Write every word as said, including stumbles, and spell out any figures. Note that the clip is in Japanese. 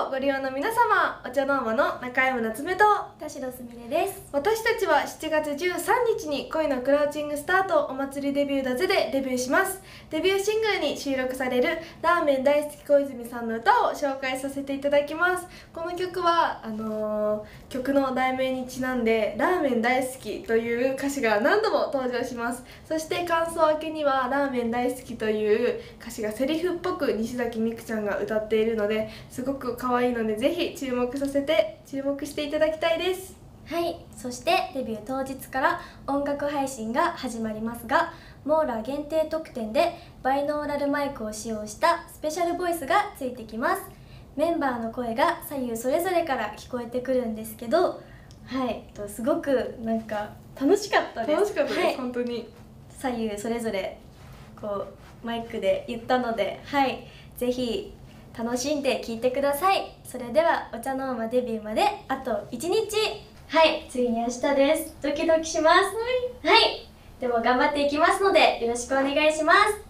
をご利用の皆様、お茶の間の中山夏目と田代すみれです。 私たちはしちがつじゅうさんにちに恋のクラウチングスタートお祭りデビューだぜでデビューします。デビューシングルに収録されるラーメン大好き小泉さんの歌を紹介させていただきます。この曲はあのー、曲の題名にちなんでラーメン大好きという歌詞が何度も登場します。そして感想明けにはラーメン大好きという歌詞がセリフっぽく西崎美久ちゃんが歌っているのですごく可愛いので、ぜひ注目させて注目していただきたいです。 はい、そしてデビュー当日から音楽配信が始まりますが、モーラ限定特典でバイノーラルマイクを使用したスペシャルボイスがついてきます。メンバーの声が左右それぞれから聞こえてくるんですけど、はい、すごくなんか楽しかったです。 楽しかったです、 はい、 本当に左右それぞれこうマイクで言ったので、はい、ぜひ楽しんで聴いてください。それではお茶の間デビューまであといちにち。はい、ついに明日です。ドキドキします。はい、はい、でも頑張っていきますのでよろしくお願いします。